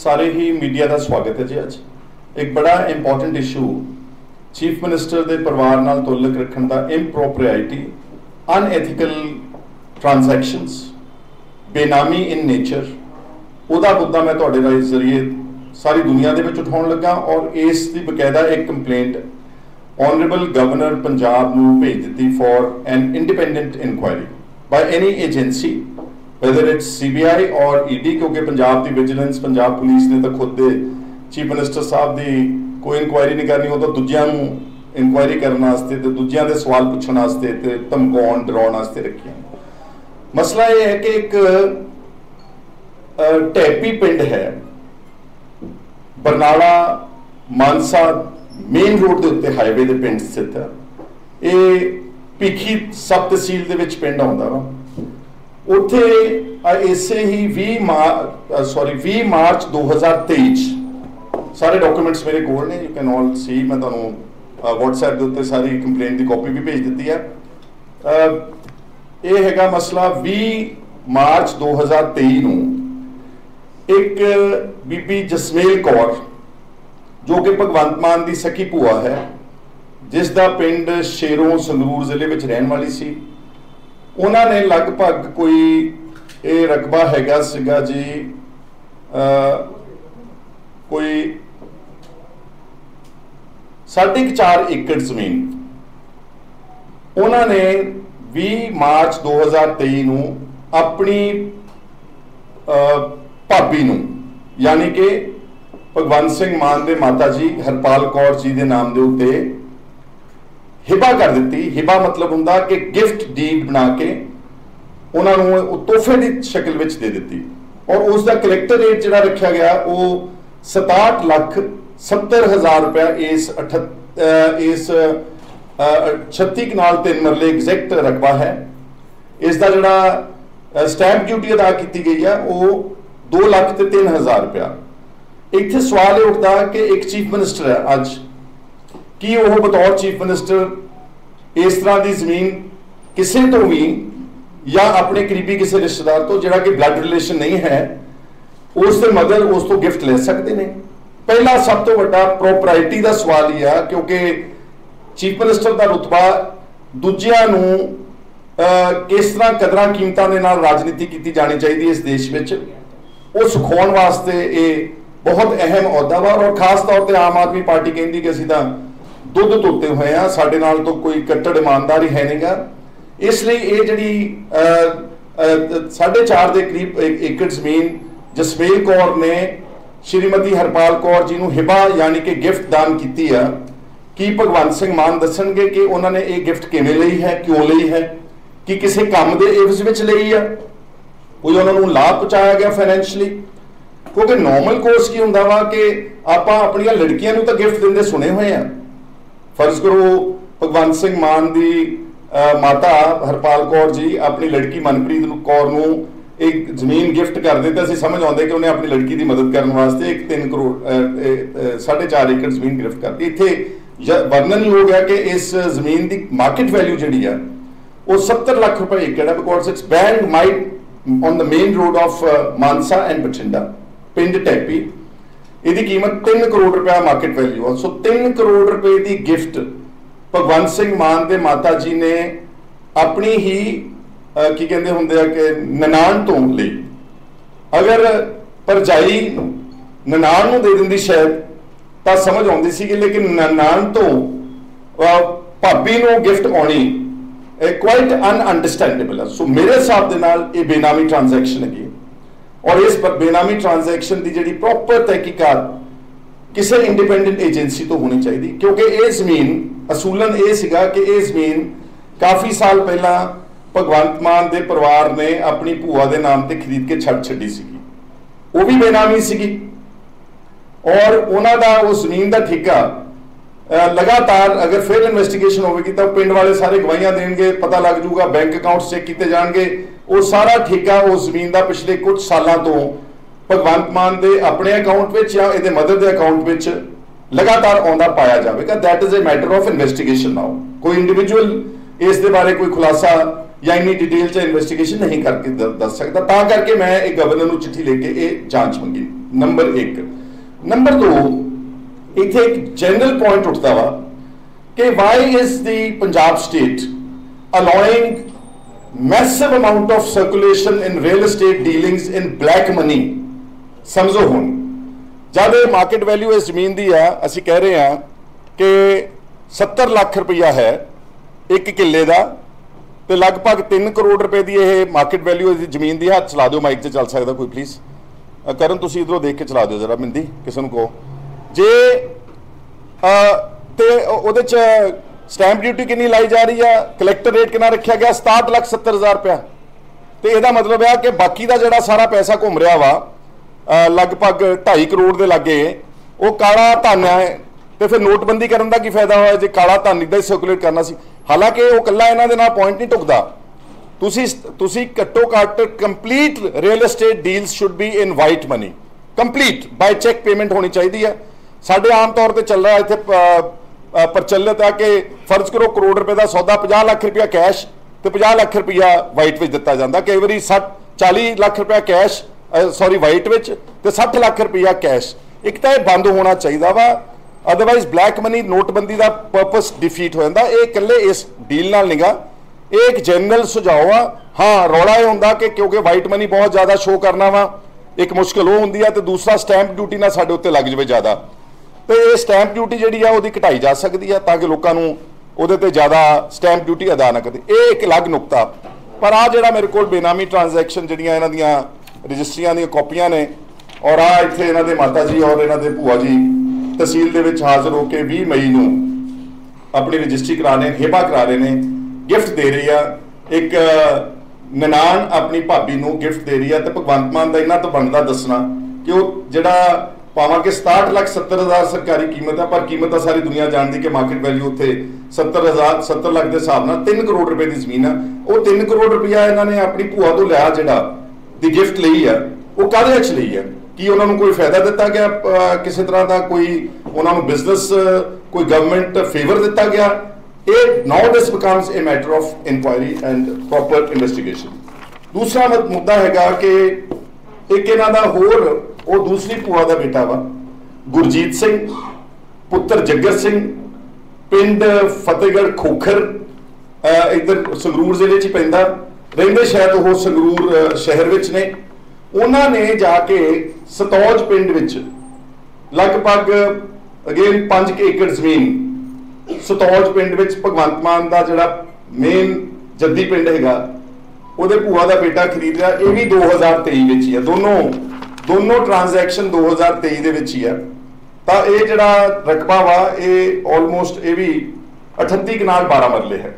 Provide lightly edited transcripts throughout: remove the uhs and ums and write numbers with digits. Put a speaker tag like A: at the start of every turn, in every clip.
A: सारे ही मीडिया का स्वागत है जी। अज एक बड़ा इंपॉर्टेंट इशू चीफ मिनिस्टर के परिवार नाल तुलक रखने का इम्प्रोप्रियटी अनएथिकल ट्रांजैक्शनस बेनामी इन नेचर उहदा मुद्दा मैं तुहाडे जरिए सारी दुनिया के विच उठाउण लगा और इस दी बकायदा एक कंप्लेंट ऑनरेबल गवर्नर पंजाब नूं भेज दित्ती for an independent inquiry by any agency whether it's CBI or ED क्योंकि पंजाब की विजिलेंस पंजाब पुलिस ने तो खुद दे चीफ मिनिस्टर साहब की कोई इंक्वायरी नहीं करनी, वो तो दूजियां नूं इंक्वायरी करने वास्ते ते दूजियां दे सवाल पूछने वास्ते ते धमकाउण डराउण वास्ते रखी। मसला ये है कि एक टैपी पिंड है बरनाला मानसा मेन रोड के उत्ते हाईवे के पिंड स्थित है। ये भीखी सब तहसील दे विच पिंड आउंदा वा। उत्थे इसे ही 20 मार्च 2023 सारे डॉक्यूमेंट्स मेरे कोल ने, यू कैन ऑल सी। मैं तुहानूं व्हाट्सएप के उत्ते सारी कंप्लेंट की कॉपी भी भेज दी है। ये हैगा मसला 20 मार्च 2023 नूं एक बीबी जसमेल कौर जो कि भगवंत मान की सखी भूआ है, जिसका पिंड शेरों संगरूर जिले में रहने वाली सी। उन्होंने लगभग कोई ये रकबा हैगा सीगा जी कोई 4.5 एकड़ जमीन उन्होंने 20 मार्च 2023 नूं अपनी भाभी नूं यानी कि भगवंत सिंह मान दे माता जी हरपाल कौर जी के नाम के उत्ते हिबा कर दी। हिबा मतलब हुंदा कि गिफ्ट डीड बना के उन्होंने तोहफे की शक्ल में दे दी और उसका कलैक्टर रेट जो रखा गया वो 67,70,000 रुपया इस 36 कनाल 3 मरले एग्जैक्ट रकबा है। इसका जोड़ा स्टैंप ड्यूटी अदा की गई है वो 2,03,000 रुपया। इत्थे सवाल ये उठता कि एक चीफ मिनिस्टर है अज कि वह बतौर चीफ मिनिस्टर इस तरह की जमीन किसी तो भी या अपने करीबी किसी रिश्तेदार तो जिहड़ा कि ब्लड रिलेशन नहीं है उसके मगर उस तो गिफ्ट ले सकते हैं। पहला सब तो बड़ा प्रोपराइटी का सवाल ही है क्योंकि चीफ मिनिस्टर का रुतबा दूजियां नूं किस तरह कदरां कीमतां दे नाल राजनीति की जानी चाहिए इस देश में वो सिखाउण वास्ते ये बहुत अहम अहुदा वा। और खास तौर पर आम आदमी पार्टी कहती कि असीं तां दुध धोते हुए हैं, साडे नाल तो कोई कट्टड़ ईमानदार ही है नहींगा। इसलिए ये जिहड़ी 4.5 के करीब एकड़ जमीन जसमेल कौर ने श्रीमती हरपाल कौर जी नूं हिबा यानी कि गिफ्ट दान की है। कि भगवंत सिंह मान दसणगे कि उन्होंने ये गिफ्ट किवें लई है, क्यों लई है, कि किसी काम के एवज विच लई है, कोई उन्होंने लाभ पहुँचाया गया फाइनैंशियली। क्योंकि नॉर्मल कोर्स की हुंदा वा कि आपां अपणियां लड़कियां नूं तां गिफ्ट दिंदे सुने हुए हैं। फर्ज करो भगवंत सिंह मान की माता हरपाल कौर जी अपनी लड़की मनप्रीत कौर नूं एक जमीन गिफ्ट कर दे तो असीं समझ आउंदे कि उन्हें अपनी लड़की की मदद करने वास्ते एक 3 करोड़ 4.5 एकड़ जमीन गिफ्ट कर दी। इत्थे वर्णन ही हो गया कि इस जमीन की मार्केट वैल्यू जिहड़ी है वो 70 लाख रुपए एकड़ है because it's band might on the main road of Mansa and Bathinda पिंड टैपी। इसकी कीमत 3 करोड़ रुपया मार्केट वैल्यू है। सो 3 करोड़ रुपए की गिफ्ट भगवंत सिंह मान के माता जी ने अपनी ही की कहते होंगे कि ननान तो ली। अगर भरजाई ननान नूं दे दिंदी शायद तो समझ आउंदी सी, लेकिन ननान तो भाभी नूं गिफ्ट आउणी क्वाइट अनअंडरस्टैंडेबल है। सो मेरे हिसाब के नाल ये बेनामी ट्रांजैक्शन है और इस बेनामी ट्रांजैक्शन की जी प्रॉपर तहकीकात किसी इंडिपेंडेंट एजेंसी तो होनी चाहिए क्योंकि ये जमीन असूलन ये सीगा कि ये जमीन काफ़ी साल पहला भगवंत मान के परिवार ने अपनी भूआ के नाम पर खरीद के छड़ छड्डी सीगी, वो भी बेनामी सीगी और उन्हों का उस जमीन का ठेका लगातार अगर फिर इन्वेस्टिगेशन होगी तो पिंड वाले सारे गवाहियां देंगे, पता लग जूगा, बैंक अकाउंट चेक किए जाएंगे, वो सारा ठेका उस जमीन का पिछले कुछ सालों तो भगवंत मान के अपने अकाउंट में या ये मदद के अकाउंट में लगातार आंदा पाया जाएगा। That is a matter of investigation now. कोई इंडिविजुअल इस दे बारे कोई खुलासा या इन्नी डिटेल च इन्वेस्टिगेशन नहीं करके दस सकता। करके मैं एक गवर्नर को चिट्ठी लेके ये जांच मंगी। नंबर 1। नंबर 2, इत्थे एक जनरल पॉइंट उठता वा कि why is the Punjab state allowing massive amount of circulation in real estate dealings in black money। समझो हुण जब मार्केट वैल्यू इस जमीन की है, असी कह रहे हैं कि 70 लाख रुपया है एक किले का, तो लगभग 3 करोड़ रुपए की यह मार्केट वैल्यू इस जमीन की। हाथ चला दो, माइक से चल सकता कोई प्लीज़। करण तुसीं इधरों देख के चला दो जरा, मिंदी किसी को कहो जे। तो उहदे च स्टैंप ड्यूटी कितनी लाई जा रही है, कलैक्टर रेट कितना रखा गया, 67,70,000 रुपया। तो यह मतलब है कि बाकी का जोड़ा सारा पैसा घूम रहा वा लगभग 2.5 करोड़ के लागे, वो काला धन है। तो फिर नोटबंदी करने का की फायदा होया जे काला धन इदा ही सर्कुलेट करना सी। हालांकि वो कला इन्हां दे नाल पॉइंट नहीं टुकदा। तुसी घट्टो घट्ट complete real estate deals should be in white money, complete by cheque payment होनी चाहिए है। साडे आम तौर पर चल रहा है इत्थे प्रचलित है कि फर्ज करो करोड़ रुपए का सौदा 50 लाख रुपया कैश तो 50 लाख रुपया वाइट में दिता जाता। कई बार 40 लाख रुपया कैश सॉरी वाइट में तो 60 लाख रुपया कैश। एक तो यह बंद होना चाहिए वा, अदरवाइज ब्लैक मनी नोटबंदी का परपस डिफीट हो जाता। ये इकल्ले इस डील नाल निगा, एक जनरल सुझाव आ। हाँ रौला यह होंदा कि क्योंकि वाइट मनी बहुत ज़्यादा शो करना वा एक मुश्किल वो होंदी है, तो दूसरा स्टैंप ड्यूटी ना साडे उत्ते लग जाए ज़्यादा, तो ये स्टैंप ड्यूटी जी है वो घटाई जा सकती है ताकि लोगों को ज़्यादा स्टैंप ड्यूटी अदा ना करे। ये एक अलग नुकता। पर आ जोड़ा मेरे को बेनामी ट्रांजैक्शन जिहड़ियां इन्हां दियां रजिस्ट्रियां दी कॉपियां ने, और आ इत्थे इन्हां दे माता जी और इन्हां दे भूआ जी तहसील दे विच हाज़र होकर 20 मई नूं अपनी रजिस्ट्री करा रहे, हिबा करा रहे हैं, गिफ्ट दे रही है। एक ननान अपनी भाभी नूं गिफ्ट दे रही है, तो भगवंत मान का इन्हां तो बनता दसना कि वो जिहड़ा भावें कि 67,70,000 सरकारी कीमत है, पर कीमत तो सारी दुनिया जानती कि मार्केट वैल्यू उत्थे 70 लाख के हिसाब नाल 3 करोड़ रुपए की जमीन है। वो 3 करोड़ रुपया इन्होंने अपनी भूआ तो लिया जिहड़ा दी गिफ्ट ली है, वो काहदे च ली है? कि उन्होंने कोई फायदा दिता गया किसी तरह का, कोई उन्होंने बिजनेस कोई गवर्नमेंट फेवर दिता गया? Now this becomes a matter of inquiry and proper investigation. दूसरा मुद्दा हैगा कि एक इन्हां दा होर वो दूसरी भूआ का बेटा वा गुरजीत सिंह पुत्र जग्गर सिंह, पिंड फतेहगढ़ खोखर इधर संगरूर जिले च पैंदा, रहिंदे शायद वो संगरूर शहर विच ने। उन्होंने जाके सतौज पिंड विच लगभग अगेन 5 एकड़ जमीन सतौज पिंड विच भगवंत मान का जिहड़ा मेन जद्दी पिंड हैगा उहदे भूआ का बेटा खरीद लिया। ये भी 2023 विच ही है, दोनों ट्रांजैक्शन 2023 दे विच ही है। तो ये जिहड़ा रकबा वा ये ऑलमोस्ट ये भी 38 कनाल 12 मरले है।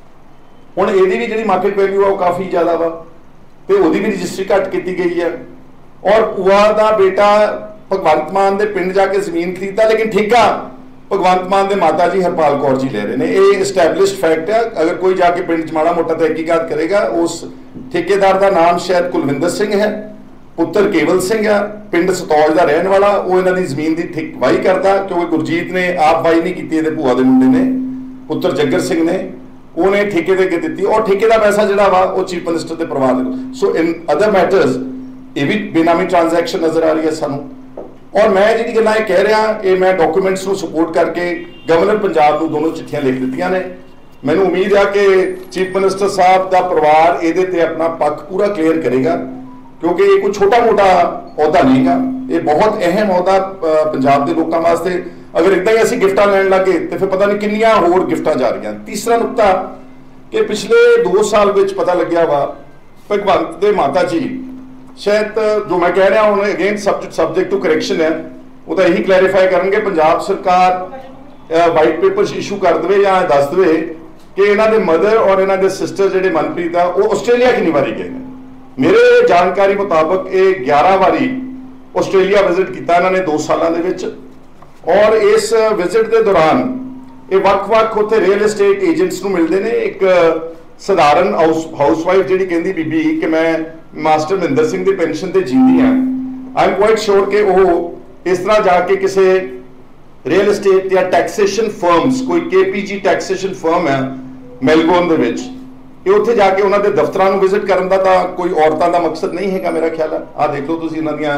A: हुण इहदी भी जिहड़ी मार्केट वैल्यू है वो काफ़ी ज़्यादा वा, तो उहदी भी रजिस्ट्री घट की गई है। और भूआ का बेटा भगवंत मान दे पिंड जाके जमीन खरीदता, लेकिन ठेका भगवंत मान दे माता जी हरपाल कौर जी ले रहे हैं। ये इस्टैबलिश्ड फैक्ट है। अगर कोई जाके पिंड च माड़ा मोटा तहकीकात करेगा, उस ठेकेदार का नाम शायद कुलविंदर सिंह है, पुत्र केवल सिंह है, पिंड सतौज का रहने वाला। वो इन्हों की जमीन की वाही करता, क्योंकि गुरजीत ने आप वाही नहीं की, भूआ के मुंडे ने पुत्र जग्गर सिंह ने उन्हें ठेके दे के दी, और ठेके का पैसा जोड़ा वा वो चीफ मिनिस्टर के परिवार। सो इन अदर मैटर्स ये भी बेनामी ट्रांजैक्शन नजर आ रही है सानू। और मैं जी गल्लां कह रहा ये मैं डॉक्यूमेंट्स को सपोर्ट करके गवर्नर पंजाब को दोनों चिट्ठियां लिख दित्तियां ने। मैनू उम्मीद है कि चीफ मिनिस्टर साहब का परिवार ये अपना पक्ष पूरा क्लीयर करेगा, क्योंकि ये कोई छोटा मोटा अहदा नहीं है, ये बहुत अहम अहदा पंजाब के लोगों वास्ते। अगर इदा ही असं गिफ्टा लैन लगे तो फिर पता नहीं किनिया होर गिफ्टा जा रही। तीसरा नुकता कि पिछले 2 साल पता लग्या वा भगवंत दे माता जी शायद जो मैं कह रहा हूँ अगेन सब्जेक्ट टू करैक्शन है, वो तो यही क्लैरीफाई करेंगे पंजाब सरकार वाइट पेपर इशू कर दे या दस दे कि इन्हों के मदर और इन्हों के सिस्टर जो मनप्रीत है वो आस्ट्रेलिया कितनी बारी गए हैं। मेरे जानकारी मुताबक ये 11 बारी आस्ट्रेलिया विजिट किया इन्होंने 2 सालों के। और इस विजिट के दौरान ये वक्-वक् उत्थे रियल एस्टेट एजेंट्स को मिलते हैं। एक सधारण हाउसवाइफ जी कहती बीबी कि मैं मास्टर महेंद्र सिंह की पेंशन से जींदी हाँ, आई एम क्वाइट श्योर कि वो इस तरह जाके किसी रियल एस्टेट या टैक्सेशन फर्म्स, कोई KPG टैक्सेशन फर्म है मेलबोर्न दे विच, ये उत्थे जाके उन्होंने दफ्तरां नूं विजिट करन दा तां कोई औरतां दा मकसद नहीं हैगा मेरा ख्याल है। आ देख लो तुसीं इन्हां दियां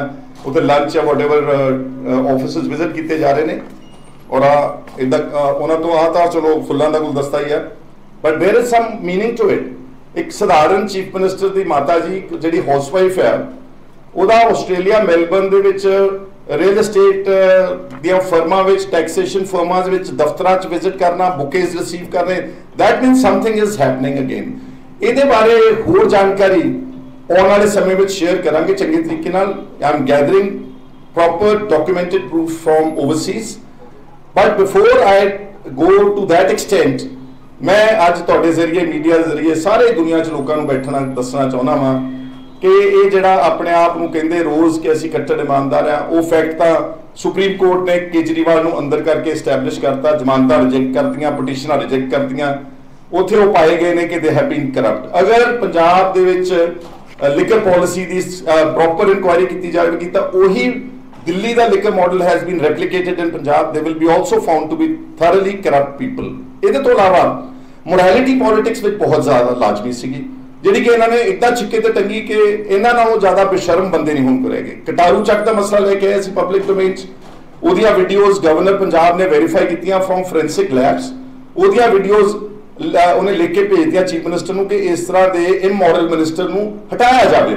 A: ਉੱਥੇ ਲੰਚ ਜਾਂ ਵਾਟਐਵਰ ਆਫਿਸਿਸ ਵਿਜ਼ਿਟ ਕੀਤੇ ਜਾ ਰਹੇ ਨੇ ਔਰ ਇੱਦਾਂ ਉਹਨਾਂ ਤੋਂ ਤਾਂ ਚਲੋ ਫੁੱਲਾਂ ਦਾ ਗੁਲਦਸਤਾ ਹੀ ਹੈ but there is some meaning to it. एक ਸਧਾਰਨ ਚੀਫ ਮਿਨਿਸਟਰ ਦੀ ਮਾਤਾ ਜੀ ਜਿਹੜੀ ਹਾਊਸਵਾਈਫ ਹੈ ਉਹਦਾ ਆਸਟ੍ਰੇਲੀਆ ਮੈਲਬਰਨ ਦੇ ਵਿੱਚ ਰੀਅਲ estate ਦੀਆਂ ਫਰਮਾਂ ਵਿੱਚ ਟੈਕਸੇਸ਼ਨ ਫਰਮਾਂ ਵਿੱਚ ਦਫ਼ਤਰਾਂ 'ਚ ਵਿਜ਼ਿਟ ਕਰਨਾ ਬੁਕੇਜ਼ ਰਿਸੀਵ ਕਰਨੇ that means something is happening again। ਇਹਦੇ ਬਾਰੇ ਹੋਰ ਜਾਣਕਾਰੀ ਆਉਣ ਵਾਲੇ ਸਮੇਂ ਵਿੱਚ ਸ਼ੇਅਰ ਕਰਾਂਗੇ ਚੰਗੇ ਤਰੀਕੇ ਨਾਲ। I am gathering proper documented proof from overseas but before I go to that extent मैं ਅੱਜ ਤੁਹਾਡੇ ਜ਼ਰੀਏ ਮੀਡੀਆ ਦੇ ਜ਼ਰੀਏ ਸਾਰੇ ਦੁਨੀਆ 'ਚ ਲੋਕਾਂ ਨੂੰ ਬੈਠਣਾ ਦੱਸਣਾ ਚਾਹੁੰਦਾ ਵਾਂ ਕਿ ਇਹ ਜਿਹੜਾ ਆਪਣੇ ਆਪ ਨੂੰ ਕਹਿੰਦੇ ਰੋਜ਼ ਕਿ ਅਸੀਂ ਕੱਟੜ ਇਮਾਨਦਾਰ ਆ ਉਹ ਫੈਕਟ ਤਾਂ ਸੁਪਰੀਮ ਕੋਰਟ ਨੇ ਕੇਜਰੀਵਾਲ ਨੂੰ ਅੰਦਰ ਕਰਕੇ ਐਸਟੈਬਲਿਸ਼ ਕਰਤਾ ਜ਼ਮਾਨਤਾਂ ਰਿਜੈਕਟ ਕਰਤੀਆਂ ਪਟੀਸ਼ਨਾਂ ਰਿਜੈਕਟ ਕਰਤੀਆਂ ਉੱਥੇ ਉਹ ਪਾਏ ਗਏ ਨੇ ਕਿ ਦੇ ਹੈਵ ਬੀਨ ਕਰਪਟ। ਅਗਰ ਪੰਜਾਬ ਦੇ ਵਿੱਚ ਲਿਕਰ ਪਾਲਿਸੀ ਦੀ ਪ੍ਰੋਪਰ ਇਨਕੁਆਇਰੀ ਕੀਤੀ ਜਾਵੇਗੀ ਤਾਂ ਉਹੀ ਦਿੱਲੀ ਦਾ liquor model has been replicated in Punjab ਦੇ will be also found to be thoroughly corrupt people. ਇਹਦੇ ਤੋਂ ਇਲਾਵਾ ਮੋਰੈਲਿਟੀ ਪੋਲਿਟਿਕਸ ਵਿੱਚ ਬਹੁਤ ਜ਼ਿਆਦਾ ਲਾਜ਼ਮੀ ਸੀਗੀ ਜਿਹੜੀ ਕਿ ਇਹਨਾਂ ਨੇ ਇੱਦਾਂ ਛਿੱਕੇ ਤੇ ਟੰਗੀ ਕਿ ਇਹਨਾਂ ਨਾਲੋਂ ਜ਼ਿਆਦਾ ਬੇਸ਼ਰਮ ਬੰਦੇ ਨਹੀਂ ਹੁਣ ਕਰੇਗੇ। ਕਟਾਰੂ ਚੱਕ ਦਾ ਮਸਲਾ ਲੈ ਕੇ ਆਏ ਸੀ ਪਬਲਿਕ ਡੋਮੇਨ 'ਚ ਉਹਦੀਆਂ ਵੀਡੀਓਜ਼ ਗਵਰਨਰ ਪੰਜਾਬ ਨੇ ਵੈਰੀਫਾਈ ਕੀਤੀਆਂ ਫਰੋਮ ਫੋਰੈਂਸਿਕ ਲੈਬਸ ਉਹਦੀਆਂ ਵੀਡੀਓਜ਼ ਉਹਨੇ ਲਿਖ ਕੇ ਭੇਜਤੀਆਂ ਚੀਫ ਮਿਨਿਸਟਰ ਨੂੰ ਕਿ ਇਸ ਤਰ੍ਹਾਂ ਦੇ ਇਮੋਰਲ ਮਿਨਿਸਟਰ ਨੂੰ ਹਟਾਇਆ ਜਾਵੇ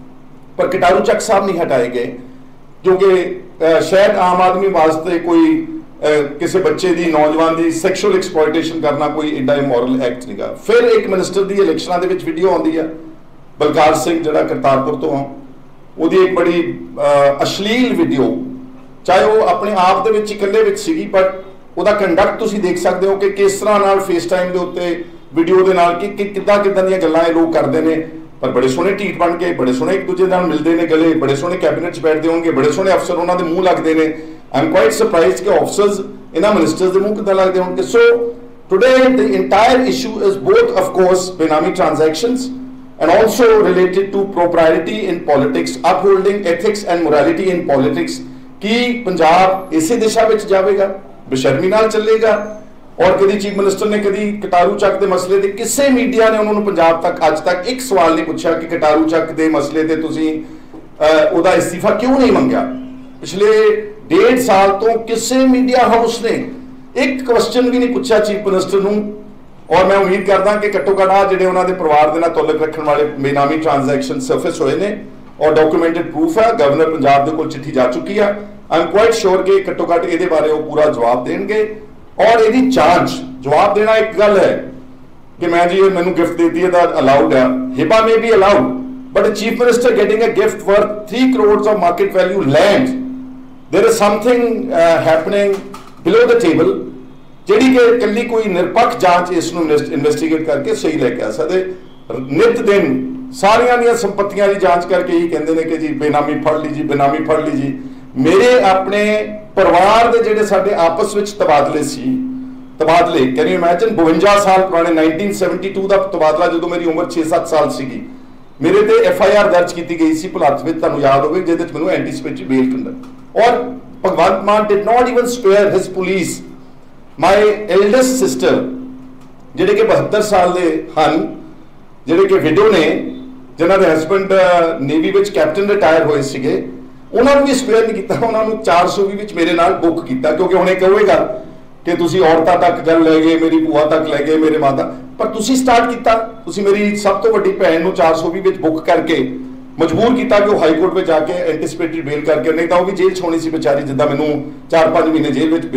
A: ਪਰ ਕਟਾਰੂ ਚੱਕ ਸਾਹਿਬ ਨਹੀਂ ਹਟਾਏ ਗਏ ਕਿਉਂਕਿ ਸ਼ਾਇਦ ਆਮ ਆਦਮੀ ਵਾਸਤੇ ਕੋਈ ਕਿਸੇ ਬੱਚੇ ਦੀ ਨੌਜਵਾਨ ਦੀ ਸੈਕਸ਼ੂਅਲ ਐਕਸਪਲੋਇਟੇਸ਼ਨ ਕਰਨਾ ਕੋਈ ਏਡਾ ਇਮੋਰਲ ਐਕਟ ਨਹੀਂਗਾ। ਫਿਰ ਇੱਕ ਮਿਨਿਸਟਰ ਦੀ ਇਲੈਕਸ਼ਨਾਂ ਦੇ ਵਿੱਚ ਵੀਡੀਓ ਆਉਂਦੀ ਆ ਬਲਕਾਰ ਸਿੰਘ ਜਿਹੜਾ ਕਰਤਾਰਪੁਰ ਤੋਂ ਆ ਉਹਦੀ ਇੱਕ ਬੜੀ ਅਸ਼ਲੀਲ ਵੀਡੀਓ ਚਾਹੇ ਉਹ ਆਪਣੇ ਆਪ ਦੇ ਵਿੱਚ ਇਕੱਲੇ ਵਿੱਚ ਸੀਗੀ ਬਟ ਉਹਦਾ ਕੰਡਕਟ ਤੁਸੀਂ ਦੇਖ ਸਕਦੇ ਹੋ ਕਿ ਕਿਸ ਤਰ੍ਹਾਂ ਨਾਲ ਫੇਸ ਟਾਈਮ ਦੇ ਉੱਤੇ ਵੀਡੀਓ ਦੇ ਨਾਲ ਕਿ ਕਿੱਦਾਂ ਦੀਆਂ ਗੱਲਾਂ ਇਹ ਲੋਕ ਕਰਦੇ ਨੇ ਪਰ ਬੜੇ ਸੋਹਣੇ ਢੀਠ ਬਣ ਕੇ ਬੜੇ ਸੋਹਣੇ ਇੱਕ ਦੂਜੇ ਨਾਲ ਮਿਲਦੇ ਨੇ ਗਲੇ ਬੜੇ ਸੋਹਣੇ ਕੈਬਨਿਟ 'ਚ ਬੈਠਦੇ ਹੋਣਗੇ ਬੜੇ ਸੋਹਣੇ ਅਫਸਰ ਉਹਨਾਂ ਦੇ ਮੂੰਹ ਲੱਗਦੇ ਨੇ। I am quite surprised ਕਿ officers ਇਹਨਾਂ ministers ਦੇ ਮੂੰਹ ਕਿੱਦਾਂ ਲੱਗਦੇ ਹੋਣਗੇ। So today the entire issue is both of course Benami transactions and also related to propriety in politics, upholding ethics and morality in politics। ਕੀ ਪੰਜਾਬ ਇਸੇ ਦਿਸ਼ਾ ਵਿੱਚ ਜਾਵੇਗਾ ਬੇਸ਼ਰਮੀ ਨਾਲ ਚੱਲੇਗਾ ਔਰ ਕਦੀ ਚੀਫ ਮਿਨਿਸਟਰ ਨੇ ਕਦੀ ਕਟਾਰੂ ਚੱਕ ਦੇ ਮਸਲੇ ਤੇ ਕਿਸੇ ਮੀਡੀਆ ਨੇ ਉਹਨਾਂ ਨੂੰ ਪੰਜਾਬ ਤੱਕ ਅੱਜ ਤੱਕ ਇੱਕ ਸਵਾਲ ਨਹੀਂ ਪੁੱਛਿਆ ਕਿ ਕਟਾਰੂ ਚੱਕ ਦੇ ਮਸਲੇ ਤੇ ਤੁਸੀਂ ਉਹਦਾ ਅਸਤੀਫਾ ਕਿਉਂ ਨਹੀਂ ਮੰਗਿਆ। ਪਿਛਲੇ 1.5 ਸਾਲ ਤੋਂ ਕਿਸੇ ਮੀਡੀਆ ਹਾਊਸ ਨੇ ਇੱਕ ਕੁਐਸਚਨ ਵੀ ਨਹੀਂ ਪੁੱਛਿਆ ਚੀਫ ਮਿਨਿਸਟਰ ਨੂੰ ਔਰ ਮੈਂ ਉਮੀਦ ਕਰਦਾ ਕਿ ਘੱਟੋ ਘੱਟ ਜਿਹੜੇ ਉਹਨਾਂ ਦੇ ਪਰਿਵਾਰ ਦੇ ਨਾਲ ਤਾਲੁਕ ਰੱਖਣ ਵਾਲੇ ਬੇਨਾਮੀ ਟ੍ਰਾਂਜੈਕਸ਼ਨ ਸਰਫੇਸ ਹੋਏ ਨੇ ਔਰ ਡਾਕੂਮੈਂਟਡ ਪ੍ਰੂਫ ਹੈ ਗਵਰਨਰ ਪੰਜਾਬ ਦੇ ਕੋਲ ਚਿੱਠੀ ਜਾ ਚੁੱਕੀ ਆ। ਆਈ ਐਮ ਕੁਆਇਟ ਸ਼ੋਰ ਕਿ ਘੱਟੋ ਘੱਟ ਇਹਦੇ ਬਾਰੇ ਉਹ ਪੂਰਾ ਜਵਾਬ ਦੇਣਗੇ ਔਰ ਇਹਦੀ ਜਾਂਚ ਜਵਾਬ ਦੇਣਾ ਇੱਕ ਗੱਲ ਹੈ ਕਿ ਮੈਂ ਜੀ ਮੈਨੂੰ ਗਿਫਟ ਦੇਤੀ ਹੈ ਤਾਂ ਅਲਾਉਡ ਹੈ ਹਿਬਾ may be allowed but chief minister getting a gift worth 3 crore of market value land there is something happening below the table ਜਿਹੜੀ ਕਿ ਇਕੱਲੀ ਕੋਈ ਨਿਰਪੱਖ ਜਾਂਚ ਇਸ ਨੂੰ ਇਨਵੈਸਟੀਗੇਟ ਕਰਕੇ ਸਹੀ ਲੈ ਕੇ ਆ ਸਕਦੇ। ਨਿਤ ਦਿਨ ਸਾਰੀਆਂ ਦੀਆਂ ਸੰਪਤੀਆਂ ਦੀ ਜਾਂਚ ਕਰਕੇ ਹੀ ਕਹਿੰਦੇ ਨੇ ਕਿ ਜੀ ਬੇਨਾਮੀ ਫੜ ਲਈ ਜੀ ਬੇਨਾਮੀ ਫੜ ਲਈ ਜੀ। ਮੇਰੇ ਆਪਣੇ ਪਰਿਵਾਰ ਦੇ ਜਿਹੜੇ ਸਾਡੇ ਆਪਸ ਵਿੱਚ ਤਬਾਦਲੇ ਕੈਨ ਯੂ ਇਮੇਜਿਨ 52 ਸਾਲ ਪੁਰਾਣੇ 1972 ਦਾ ਤਬਾਦਲਾ ਜਦੋਂ ਮੇਰੀ ਉਮਰ 6-7 ਸਾਲ ਸੀਗੀ ਮੇਰੇ ਤੇ FIR ਦਰਜ ਕੀਤੀ ਗਈ ਸੀ ਭੁਲੱਥ ਵਿੱਚ ਤੁਹਾਨੂੰ ਯਾਦ ਹੋਵੇ ਜਿਹਦੇ ਵਿੱਚ ਮੈਨੂੰ ਐਂਟੀਸਿਪੇਟਰੀ ਬੇਲ ਕੰਡਕਟ और भगवंत मान did not even spare his police। my eldest sister ਜਿਹੜੇ ਕਿ 72 ਸਾਲ ਦੇ ਹਨ ਜਿਹੜੇ ਕਿ ਵਿਡੋ ਨੇ ਜਿਨ੍ਹਾਂ ਦੇ ਹਸਬੈਂਡ ਨੇਵੀ ਵਿੱਚ ਕੈਪਟਨ ਰਿਟਾਇਰ ਹੋਏ ਸੀਗੇ ਉਹਨਾਂ ਨੂੰ ਵੀ ਸਪੇਅਰ ਨਹੀਂ ਕੀਤਾ ਉਹਨਾਂ ਨੂੰ 420 ਵਿੱਚ ਮੇਰੇ ਨਾਲ ਬੁੱਕ ਕੀਤਾ ਕਿਉਂਕਿ ਹੁਣ ਇਹ ਕਹੇਗਾ ਕਿ ਤੁਸੀਂ ਔਰਤਾਂ ਤੱਕ ਗੱਲ ਲੈ ਗਏ ਮੇਰੀ ਭੂਆ ਤੱਕ ਲੈ ਗਏ ਮੇਰੇ ਮਾਤਾ ਪਰ ਤੁਸੀਂ ਸਟਾਰਟ ਕੀਤਾ ਤੁਸੀਂ ਮੇਰੀ ਸਭ ਤੋਂ ਵੱਡੀ ਭੈਣ ਨੂੰ 420 ਵਿੱਚ ਬੁੱਕ ਕਰਕੇ ਮਜਬੂਰ ਕੀਤਾ ਕਿ ਉਹ ਹਾਈ ਕੋਰਟ ਵਿੱਚ ਜਾ ਕੇ ਐਂਟੀਸਿਪੇਟਰੀ ਬੇਲ ਕਰਕੇ ਨਹੀਂ ਤਾਂ ਉਹ ਵੀ ਜੇਲ੍ਹ 'ਚ ਹੋਣੀ ਸੀ ਵਿਚਾਰੀ ਜਿੱਦਾਂ ਮੈਨੂੰ 4-5 ਮਹੀਨੇ ਜੇਲ੍ਹ ਵਿੱਚ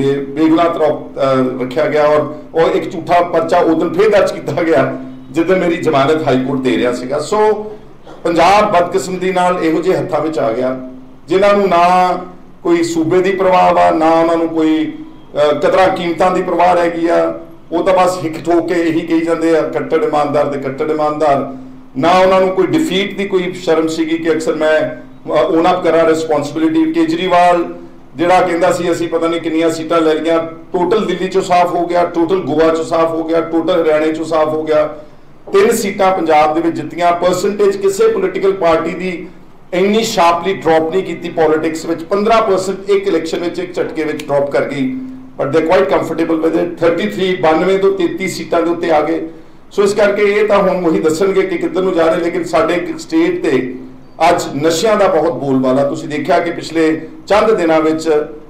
A: ਬੇਗੁਨਾਹ ਰੱਖਿਆ ਗਿਆ ਔਰ ਉਹ ਇੱਕ ਝੂਠਾ ਪਰਚਾ ਉਦੋਂ ਫੇਰ ਦਰਜ ਕੀਤਾ ਗਿਆ ਜਿੱਦਾਂ ਮੇਰੀ ਜ਼ਮਾਨਤ ਹਾਈ ਕੋਰਟ ਦੇ ਰਿਹਾ ਸੀਗਾ। ਸੋ ਪੰਜਾਬ ਬਦਕਿਸਮਤੀ ਨਾਲ ਇਹੋ ਜਿਹੇ ਹੱਥਾਂ ਵਿੱਚ ਆ ਗਿਆ ਜਿਨ੍ਹਾਂ ਨੂੰ ਨਾ ਕੋਈ ਸੂਬੇ ਦੀ ਪਰਵਾਹ ਆ ਨਾ ਉਹਨਾਂ ਨੂੰ ਕੋਈ ਕਦਰਾਂ ਕੀਮਤਾਂ ਦੀ ਪਰਵਾਹ ਹੈਗੀ ਆ ਉਹ ਤਾਂ ਬਸ ਹਿੱਕ ਠੋਕ ਕੇ ਇਹੀ ਕਹੀ ਜਾਂਦੇ ਆ ਕੱਟੜ ਇਮਾਨਦਾਰ ਤੇ ਕੱਟੜ ਇਮਾਨਦਾਰ ਨਾ ਉਹਨਾਂ ਨੂੰ ਕੋਈ ਡਿਫੀਟ ਦੀ ਕੋਈ ਸ਼ਰਮ ਸੀਗੀ ਕਿ ਅਕਸਰ ਮੈਂ ਓਨ ਅਪ ਕਰਾਂ ਰਿਸਪੌਂਸਿਬਿਲਿਟੀ। ਕੇਜਰੀਵਾਲ ਜਿਹੜਾ ਕਹਿੰਦਾ ਸੀ ਅਸੀਂ ਪਤਾ ਨਹੀਂ ਕਿੰਨੀਆਂ ਸੀਟਾਂ ਲੈ ਲਈਆਂ ਟੋਟਲ ਦਿੱਲੀ 'ਚੋਂ ਸਾਫ਼ ਹੋ ਗਿਆ ਟੋਟਲ ਗੋਆ 'ਚੋਂ ਸਾਫ਼ ਹੋ ਗਿਆ ਟੋਟਲ ਹਰਿਆਣੇ 'ਚੋਂ ਸਾਫ਼ ਹੋ ਗਿਆ 3 ਸੀਟਾਂ ਪੰਜਾਬ ਦੇ ਵਿੱਚ ਜਿੱਤੀਆਂ ਪਰਸੈਂਟੇਜ ਕਿਸੇ ਪੋਲੀਟੀਕਲ ਪਾਰਟੀ ਦੀ ਇੰਨੀ ਸ਼ਾਰਪਲੀ ਡ੍ਰੌਪ ਨਹੀਂ ਕੀਤੀ ਪੋਲਿਟਿਕਸ ਵਿੱਚ 15% ਇੱਕ ਇਲੈਕਸ਼ਨ ਵਿੱਚ ਇੱਕ ਝਟਕੇ ਵਿੱਚ ਡ੍ਰੌਪ ਕਰ ਗਈ ਬਟ ਦੇ ਕੁਆਇਟ ਕੰਫਰਟੇਬਲ ਵਿਦ ਇਟ 92 ਤੋਂ 33 ਸੀਟਾਂ ਦੇ ਉੱਤੇ ਆ ਗਏ। ਸੋ ਇਸ ਕਰਕੇ ਇਹ ਤਾਂ ਹੁਣ ਉਹੀ ਦੱਸਣਗੇ ਕਿ ਕਿੱਧਰ ਨੂੰ ਜਾ ਰਹੇ ਲੇਕਿਨ ਸਾਡੇ ਇੱਕ ਸਟੇਟ ਤੇ ਅੱਜ ਨਸ਼ਿਆਂ ਦਾ ਬਹੁਤ ਬੋਲਬਾਲਾ। ਤੁਸੀਂ ਦੇਖਿਆ ਕਿ ਪਿਛਲੇ ਚੰਦ ਦਿਨਾਂ ਵਿੱਚ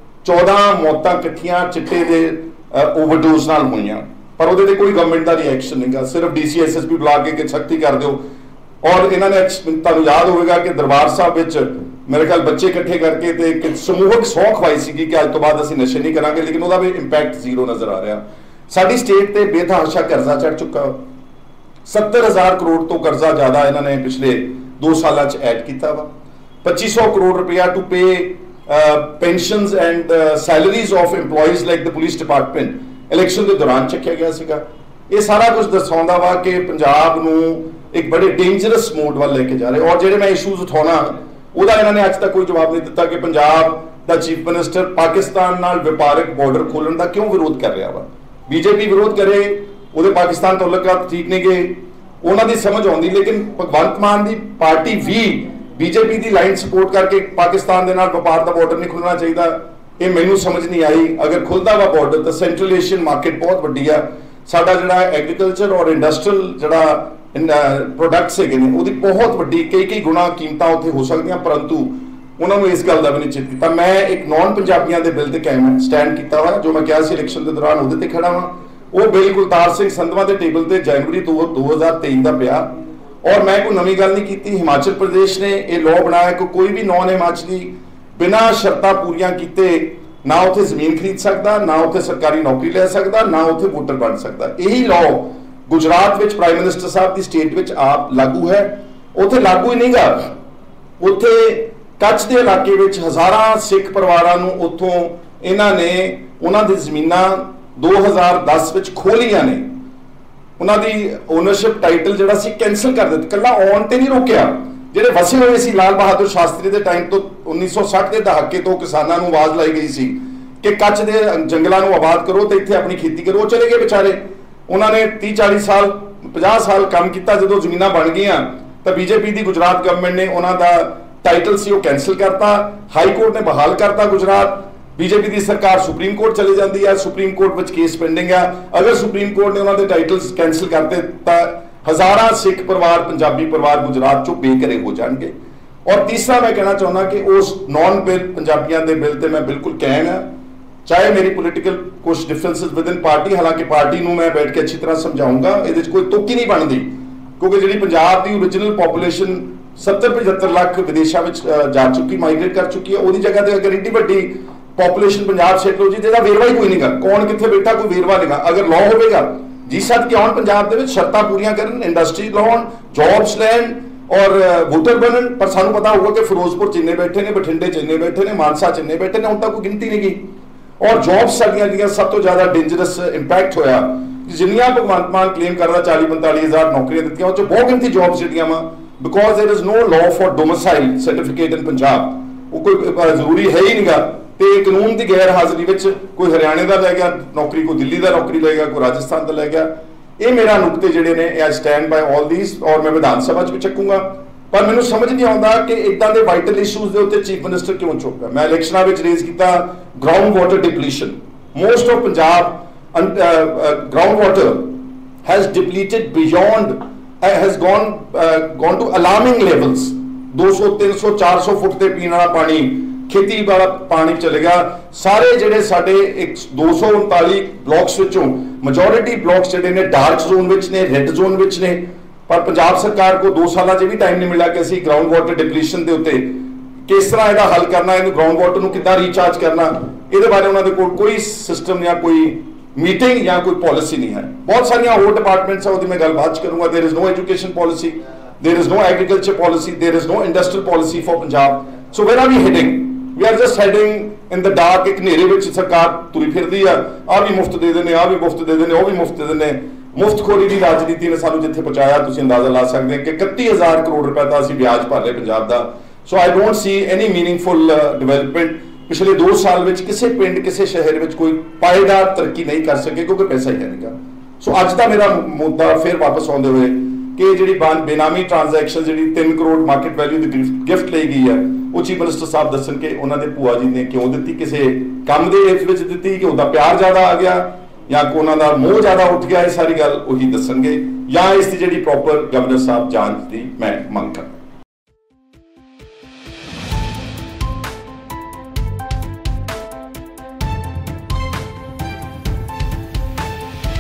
A: 14 ਮੌਤਾਂ ਇਕੱਠੀਆਂ ਚਿੱਟੇ ਦੇ ਓਵਰਡੋਜ਼ ਨਾਲ ਹੋਈਆਂ, ਪਰ ਉਹਦੇ ਤੇ ਕੋਈ ਗਵਰਨਮੈਂਟ ਦਾ ਰਿਐਕਸ਼ਨ ਨਹੀਂਗਾ। ਸਿਰਫ ਡੀਸੀ ਐਸਐਸਪੀ ਬੁਲਾ ਕੇ ਸਖਤੀ ਕਰ ਦਿਓ। ਔਰ ਇਹਨਾਂ ਨੇ ਤੁਹਾਨੂੰ ਯਾਦ ਹੋਵੇਗਾ ਕਿ ਦਰਬਾਰ ਸਾਹਿਬ ਵਿੱਚ ਮੇਰੇ ਖਿਆਲ ਬੱਚੇ ਇਕੱਠੇ ਕਰਕੇ ਤੇ ਇੱਕ ਸਮੂਹਕ ਸਹੁੰ ਖਵਾਈ ਸੀਗੀ ਕਿ ਅੱਜ ਤੋਂ ਬਾਅਦ ਅਸੀਂ ਨਸ਼ੇ ਨਹੀਂ ਕਰਾਂਗੇ, ਲੇਕਿਨ ਉਹਦਾ ਵੀ ਇੰਪੈਕਟ ਜ਼ੀਰੋ ਨਜ਼ਰ ਆ ਰਿਹਾ। ਸਾਡੀ ਸਟੇਟ ਤੇ ਬੇਤਹਾਸ਼ਾ ਕਰਜ਼ਾ ਚੜ ਚੁੱਕਾ। 70,000 ਕਰੋੜ ਤੋਂ ਕਰਜ਼ਾ ਜ਼ਿਆਦਾ ਇਹਨਾਂ ਨੇ ਪਿਛਲੇ 2 ਸਾਲਾਂ 'ਚ ਐਡ ਕੀਤਾ ਵਾ। 2500 ਕਰੋੜ ਰੁਪਇਆ to pay pensions and salaries of EMPLOYEES like the police department election ਦੇ ਦੌਰਾਨ ਚੱਕਿਆ ਗਿਆ ਸੀਗਾ। ਇਹ ਸਾਰਾ ਕੁਝ ਦਰਸਾਉਂਦਾ ਵਾ ਕਿ ਪੰਜਾਬ ਨੂੰ ਇੱਕ ਬੜੇ ਡੇਂਜਰਸ ਮੋਡ ਵੱਲ ਲੈ ਕੇ ਜਾ ਰਹੇ। ਔਰ ਜਿਹੜੇ ਮੈਂ ਇਸ਼ੂਜ਼ ਉਠਾਉਣਾ ਉਹਦਾ ਇਹਨਾਂ ਨੇ ਅੱਜ ਤੱਕ ਕੋਈ ਜਵਾਬ ਨਹੀਂ ਦਿੱਤਾ ਕਿ ਪੰਜਾਬ ਦਾ ਚੀਫ ਮਿਨਿਸਟਰ ਪਾਕਿਸਤਾਨ ਨਾਲ ਵਪਾਰਕ ਬਾਰਡਰ ਖੋਲਣ ਦਾ ਕਿਉਂ ਵਿਰੋਧ ਕਰ ਰਿਹਾ ਵਾ। ਬੀਜੇਪੀ ਵਿਰੋਧ ਕਰੇ, ਉਹਦੇ ਪਾਕਿਸਤਾਨ ਤਾਲੁਕਾਤ ਠੀਕ ਨਹੀਂ ਗਏ, ਉਹਨਾਂ ਦੀ ਸਮਝ ਆਉਂਦੀ, ਲੇਕਿਨ ਭਗਵੰਤ ਮਾਨ ਦੀ ਪਾਰਟੀ ਵੀ ਬੀਜੇਪੀ ਦੀ ਲਾਈਨ ਸਪੋਰਟ ਕਰਕੇ ਪਾਕਿਸਤਾਨ ਦੇ ਨਾਲ ਵਪਾਰ ਦਾ ਬਾਰਡਰ ਨਹੀਂ ਖੁੱਲਣਾ ਚਾਹੀਦਾ। ਇਹ ਮੈਨੂੰ ਸਮਝ ਨਹੀਂ ਆਈ। ਅਗਰ ਖੁੱਲਦਾ ਵਾ ਬਾਰਡਰ ਤਾਂ ਸੈਂਟਰਲ ਏਸ਼ੀਅਨ ਮਾਰਕੀਟ ਬਹੁਤ ਵੱਡੀ ਆ। ਸਾਡਾ ਜਿਹੜਾ ਐਗਰੀਕਲਚਰ ਔਰ ਇੰਡਸਟਰੀਅਲ ਜਿਹੜਾ ਪ੍ਰੋਡਕਟਸ ਹੈਗੇ ਨੇ ਉਹਦੀ ਬਹੁਤ ਵੱਡੀ ਕਈ ਗੁਣਾ ਕੀਮਤਾਂ ਉੱਥੇ ਹੋ ਸਕਦੀਆਂ, ਪਰੰਤੂ ਉਹਨਾਂ ਨੂੰ ਇਸ ਗੱਲ ਦਾ ਵੀ ਨਹੀਂ ਚਿੱਤ ਕੀਤਾ। ਮੈਂ ਇੱਕ ਨੌਨ ਪੰਜਾਬੀਆਂ ਦੇ ਬਿੱਲ ਤੇ ਕਾਇਮ ਸਟੈਂਡ ਕੀਤਾ ਵਾ, ਜੋ ਮੈਂ ਕਿਹਾ ਸੀ ਇਲੈਕਸ਼ਨ ਦੇ ਦੌਰਾਨ ਉਹਦੇ ਤੇ ਖੜਾ ਵਾਂ। ਉਹ ਬਿੱਲ ਕੁਲਤਾਰ ਸਿੰਘ ਸੰਧਵਾ ਦੇ ਟੇਬਲ ਤੇ ਜਨਵਰੀ 2023 ਦਾ ਪਿਆ। ਔਰ ਮੈਂ ਕੋਈ ਨਵੀਂ ਗੱਲ ਨਹੀਂ ਕੀਤੀ। ਹਿਮਾਚਲ ਪ੍ਰਦੇਸ਼ ਨੇ ਇਹ ਲਾਅ ਬਣਾਇਆ ਕਿ ਕੋਈ ਵੀ ਨੌਨ ਹਿਮਾਚਲੀ ਬਿਨਾਂ ਸ਼ਰਤਾਂ ਪੂਰੀਆਂ ਕੀਤੇ ਨਾ ਉੱਥੇ ਜ਼ਮੀਨ ਖਰੀਦ ਸਕਦਾ, ਨਾ ਉੱਥੇ ਸਰਕਾਰੀ ਨੌਕਰੀ ਲੈ ਸਕਦਾ, ਨਾ ਉੱਥੇ ਵੋਟਰ ਬਣ ਸਕਦਾ। ਇਹੀ ਲਾਅ ਗੁਜਰਾਤ ਵਿੱਚ ਪ੍ਰਾਈਮ ਮਿਨਿਸਟਰ ਸਾਹਿਬ ਦੀ ਸਟੇਟ ਵਿੱਚ ਆਪ ਲਾਗੂ ਹੈ। ਉੱਥੇ ਲਾਗੂ ਹੀ ਨਹੀਂਗਾ। ਉੱਥੇ ਕੱਚ ਦੇ ਇਲਾਕੇ ਵਿੱਚ ਹਜ਼ਾਰਾਂ ਸਿੱਖ ਪਰਿਵਾਰਾਂ ਨੂੰ ਉੱਥੋਂ ਇਹਨਾਂ ਨੇ ਉਹਨਾਂ ਦੀ ਜ਼ਮੀਨਾਂ 2010 ਵਿੱਚ ਖੋਲੀਆਂ ਨੇ। ਉਹਨਾਂ ਦੀ ਓਨਰਸ਼ਿਪ ਟਾਈਟਲ ਜਿਹੜਾ ਸੀ ਕੈਂਸਲ ਕਰ ਦਿੱਤਾ। ਕੱਲਾ ਆਉਣ ਤੇ ਨਹੀਂ ਰੋਕਿਆ, ਜਿਹੜੇ ਵਸੇ ਹੋਏ ਸੀ ਲਾਲ ਬਹਾਦਰ ਸ਼ਾਸਤਰੀ ਦੇ ਟਾਈਮ ਤੋਂ 1960 ਦੇ ਦਹਾਕੇ ਤੋਂ ਕਿਸਾਨਾਂ ਨੂੰ ਆਵਾਜ਼ ਲਾਈ ਗਈ ਸੀ ਕਿ ਕੱਚ ਦੇ ਜੰਗਲਾਂ ਨੂੰ ਆਬਾਦ ਕਰੋ ਤੇ ਇੱਥੇ ਆਪਣੀ ਖੇਤੀ ਕਰੋ। ਉਹ ਚਲੇ ਗਏ ਵਿਚਾਰੇ। ਉਹਨਾਂ ਨੇ 30-40 ਸਾਲ 50 ਸਾਲ ਕੰਮ ਕੀਤਾ। ਜਦੋਂ ਜ਼ਮੀਨਾਂ ਬਣ ਗਈਆਂ ਤਾਂ ਬੀਜੇਪੀ ਦੀ ਗੁਜਰਾਤ ਗਵਰਨਮੈਂਟ ਨੇ ਉਹਨਾਂ ਦਾ ਟਾਈਟਲ ਸੀ ਉਹ ਕੈਂਸਲ ਕਰਤਾ। ਹਾਈ ਕੋਰਟ ਨੇ ਬਹਾਲ ਕਰਤਾ ਗੁਜਰਾਤ। ਬੀਜੇਪੀ ਦੀ ਸਰਕਾਰ ਸੁਪਰੀਮ ਕੋਰਟ ਚਲੀ ਜਾਂਦੀ ਹੈ। ਸੁਪਰੀਮ ਕੋਰਟ ਵਿੱਚ ਕੇਸ ਪੈਂਡਿੰਗ ਆ। ਅਗਰ ਸੁਪਰੀਮ ਕੋਰਟ ਨੇ ਉਹਨਾਂ ਦੇ ਟਾਈਟਲਸ ਕੈਂਸਲ ਕਰਤੇ ਤਾਂ ਹਜ਼ਾਰਾਂ ਸਿੱਖ ਪਰਿਵਾਰ, ਪੰਜਾਬੀ ਪਰਿਵਾਰ ਗੁਜਰਾਤ ਚੋਂ ਬੇਘਰੇ ਹੋ ਜਾਣਗੇ। ਔਰ ਤੀਸਰਾ ਮੈਂ ਕਹਿਣਾ ਚਾਹੁੰਦਾ ਕਿ ਉਸ ਨੌਨ ਬਿੱਲ ਪੰਜਾਬੀਆਂ ਦੇ ਬਿੱਲ ਤੇ ਮੈਂ ਬਿਲਕੁਲ ਕਾਇਮ ਹਾਂ। ਚਾਹੇ ਮੇਰੀ ਪੋਲੀਟੀਕਲ ਕੁਝ ਡਿਫਰੈਂਸਿਸ ਵਿਦਨ ਪਾਰਟੀ, ਹਾਲਾਂਕਿ ਪਾਰਟੀ ਨੂੰ ਮੈਂ ਬੈਠ ਕੇ ਅੱਛੀ ਤਰ੍ਹਾਂ ਸਮਝਾਉਂਗਾ। ਇਹਦੇ 'ਚ ਕੋਈ ਤੁੱਕ ਹੀ ਨਹੀਂ ਬਣਦੀ, ਕਿਉਂਕਿ ਜਿਹੜੀ ਪੰਜਾਬ ਦੀ ਓਰੀਜਨਲ ਪੋਪੂਲੇਸ਼ਨ 70-75 ਲੱਖ ਵਿਦੇਸ਼ਾਂ ਵਿੱਚ ਜਾ ਚੁੱਕੀ, ਮਾਈਗ੍ਰੇਟ ਕਰ ਚੁੱਕੀ ਹੈ। ਉਹਦੀ ਜਗ੍ਹਾ ਤੇ ਅਗਰ ਇੰਨੀ ਵੱਡੀ ਪੋਪੂਲੇਸ਼ਨ ਪੰਜਾਬ ਸੈਟਲ ਹੋ ਜੀ, ਜਿਹਦਾ ਵੇਰਵਾ ਹੀ ਕੋਈ ਨਹੀਂਗਾ, ਕੌਣ ਕਿੱਥੇ ਬੈਠਾ ਕੋਈ ਵੇਰਵਾ ਨਹੀਂਗਾ। ਅਗਰ ਲਾਅ ਹੋਵੇਗਾ ਜੀ ਸੱਦ ਕੇ ਆਉਣ ਪੰਜਾਬ ਦੇ ਵਿੱਚ, ਸ਼ਰਤਾਂ ਪੂਰੀਆਂ ਕਰਨ, ਇੰਡਸਟਰੀ ਲਾਉਣ, ਜੌਬਸ ਲੈਣ ਔਰ ਵੋਟਰ ਬਣਨ। ਪਰ ਸਾਨੂੰ ਪਤਾ ਹੋਊਗਾ ਕਿ ਫਿਰੋਜ਼ਪੁਰ ਜਿੰਨੇ ਬੈਠੇ ਨੇ, ਬਠਿੰਡੇ ਜਿੰਨੇ ਬੈਠੇ ਨੇ, ਮਾਨਸਾ ਜਿੰਨੇ ਬੈਠੇ ਨੇ, ਹੁਣ ਤੱਕ ਕੋਈ ਗਿਣਤੀ ਨਹੀਂ ਗਈ। ਔਰ ਜੌਬਸ ਸਾਡੀਆਂ ਜਿਹੜੀਆਂ ਸਭ ਤੋਂ ਜ਼ਿਆਦਾ ਡੇਂਜਰਸ ਇੰਪੈਕਟ ਹੋਇਆ, ਜਿੰਨੀਆਂ ਭਗਵੰਤ ਮਾਨ ਕਲੇਮ ਕਰਦਾ 40-45 ਹਜ਼ਾਰ ਨੌਕਰੀਆਂ ਦਿੱਤੀਆਂ, ਉਹ 'ਚ ਬਹੁਤ ਗਿਣਤੀ ਜੌਬਸ ਜਿਹੜੀਆਂ ਵਾ, because there is no law for domicile certificate in Punjab. ਉਹ ਕੋਈ ਜ਼ਰੂਰੀ ਹੈ ਹੀ ਨਹੀਂਗਾ। ਤੇ ਕਾਨੂੰਨ ਦੀ ਗੈਰ ਹਾਜ਼ਰੀ ਵਿੱਚ ਕੋਈ ਹਰਿਆਣੇ ਦਾ ਲੈ ਗਿਆ ਨੌਕਰੀ, ਕੋਈ ਦਿੱਲੀ ਦਾ ਨੌਕਰੀ ਲੈ ਗਿਆ, ਕੋਈ ਰਾਜਸਥਾਨ ਦਾ ਲੈ ਗਿਆ। ਇਹ ਮੇਰਾ ਨੁਕਤੇ ਜਿਹੜੇ ਨੇ, ਆਈ ਸਟੈਂਡ ਬਾਈ ਆਲ ਥੀਸ, ਔਰ ਮੈਂ ਵਿਧਾਨ ਸਭਾ 'ਚ ਵੀ ਚੱਕੂੰਗਾ। ਪਰ ਮੈਨੂੰ ਸਮਝ ਨਹੀਂ ਆਉਂਦਾ ਕਿ ਇਦਾਂ ਦੇ ਵਾਈਟਲ ਇਸ਼ੂਜ਼ ਦੇ ਉੱਤੇ ਚੀਫ ਮਿਨਿਸਟਰ ਕਿਉਂ ਚੁੱਪ ਹੈ। ਮੈਂ ਇਲੈਕਸ਼ਨਾਂ ਵਿੱਚ ਰੇਜ਼ ਕੀਤਾ ground water depletion. Most of Punjab ground water has depleted beyond has gone to alarming levels। 200 300 400 foot ਤੇ ਪੀਣ ਵਾਲਾ ਪਾਣੀ, ਖੇਤੀ ਵਾਲਾ ਪਾਣੀ ਚਲੇ ਗਿਆ। ਸਾਰੇ ਜਿਹੜੇ ਸਾਡੇ 239 ਬਲਾਕਸ ਵਿੱਚੋਂ ਮੈਜੋਰਿਟੀ ਬਲਾਕਸ ਜਿਹੜੇ ਨੇ ਡਾਰਕ ਜ਼ੋਨ ਵਿੱਚ ਨੇ, ਰੈੱਡ ਜ਼ੋਨ ਵਿੱਚ ਨੇ। ਪਰ ਪੰਜਾਬ ਸਰਕਾਰ ਕੋ 2 ਸਾਲਾਂ 'ਚ ਵੀ ਟਾਈਮ ਨਹੀਂ ਮਿਲਿਆ ਕਿ ਅਸੀਂ ਗਰਾਊਂਡ ਵਾਟਰ ਡਿਪਲੀਸ਼ਨ ਦੇ ਉੱਤੇ ਕਿਸ ਤਰ੍ਹਾਂ ਇਹਦਾ ਹੱਲ ਕਰਨਾ, ਇਹਨੂੰ ਗਰਾਊਂਡ ਵਾਟਰ ਨੂੰ ਕਿੱਦਾਂ ਰੀਚਾਰਜ ਕਰਨਾ, ਇਹਦੇ ਬਾਰੇ ਉਹਨਾਂ ਦੇ ਕੋਲ ਕੋਈ ਸਿਸਟਮ ਜਾਂ ਕੋਈ ਮੀਟਿੰਗ ਜਾਂ ਕੋਈ ਪਾਲਿਸੀ ਨਹੀਂ ਹੈ। ਬਹੁਤ ਸਾਰੀਆਂ ਹੋਰ ਡਿਪਾਰਟਮੈਂਟਸ ਆ, ਉਹਦੀ ਮੈਂ ਗੱਲ ਬਾਅਦ 'ਚ ਕਰੂੰਗਾ। There is no education policy, there is no agriculture policy, there is no industrial policy for Punjab। so where are we heading? we are just heading in the dark। ਇੱਕ ਹਨੇਰੇ ਵਿੱਚ ਸਰਕਾਰ ਤੁਰੀ ਫਿਰਦੀ ਆ ਵੀ ਮੁਫਤ ਦੇ ਦਿੰਦੇ, ਆ ਵੀ ਮੁਫਤ ਦੇ ਦਿੰਦੇ, ਉਹ ਵੀ ਮੁਫਤ ਦੇ ਦਿੰਦੇ। ਮੁਫਤਖੋਰੀ ਦੀ ਰਾਜਨੀਤੀ ਨੇ ਸਾਨੂੰ ਜਿੱਥੇ ਪਹੁੰਚਾਇਆ ਤੁਸੀਂ ਅੰਦਾਜ਼ਾ ਲਾ ਸਕਦੇ ਹੋ ਕਿ 31,000 ਕਰੋੜ ਰੁਪਏ ਦਾ ਅਸੀਂ ਵਿਆਜ ਭਰ ਲਏ ਪੰਜਾਬ ਦਾ। So I don't see any meaningful development. ਪਿਛਲੇ 2 ਸਾਲ ਵਿੱਚ ਕਿਸੇ ਪਿੰਡ, ਕਿਸੇ ਸ਼ਹਿਰ ਵਿੱਚ ਕੋਈ ਪਾਏਦਾਰ ਤਰੱਕੀ ਨਹੀਂ ਕਰ ਸਕੇ, ਕਿਉਂਕਿ ਪੈਸਾ ਹੀ ਹੈ ਨਹੀਂਗਾ। ਸੋ ਅੱਜ ਦਾ ਮੇਰਾ ਮੁੱਦਾ ਫਿਰ ਵਾਪਸ ਆਉਂਦੇ ਹੋਏ ਕਿ ਜਿਹੜੀ ਬੇਨਾਮੀ ਟ੍ਰਾਂਜੈਕਸ਼ਨ, ਜਿਹੜੀ 3 ਕਰੋੜ ਮਾਰਕੀਟ ਵੈਲਿਊ ਦੀ ਗਿਫਟ ਲਈ ਗਈ ਹੈ, ਉਹ ਚੀਫ ਮਿਨਿਸਟਰ ਸਾਹਿਬ ਦੱਸਣ ਕਿ ਉਹਨਾਂ ਦੇ ਭੂਆ ਜੀ ਨੇ ਕਿਉਂ ਦਿੱਤੀ, ਕਿਸੇ ਕੰਮ ਦੇ ਵਿੱਚ ਦਿੱਤੀ, ਕਿ ਉਹਦਾ ਪਿਆਰ ਜ਼ਿਆਦਾ ਆ ਗਿਆ ਜਾਂ ਕਿ ਉਹਨਾਂ ਦਾ ਮੋਹ ਜ਼ਿਆਦਾ ਉੱਠ ਗਿਆ। ਇਹ ਸਾਰੀ ਗੱਲ ਉਹੀ ਦੱਸਣਗੇ, ਜਾਂ ਇਸ ਦੀ ਜਿਹੜੀ ਪ੍ਰੋਪਰ ਗਵਰਨਰ ਸਾਹਿਬ ਜਾਂਚ ਦੀ ਮੈਂ ਮੰਗ ਕਰਦਾ।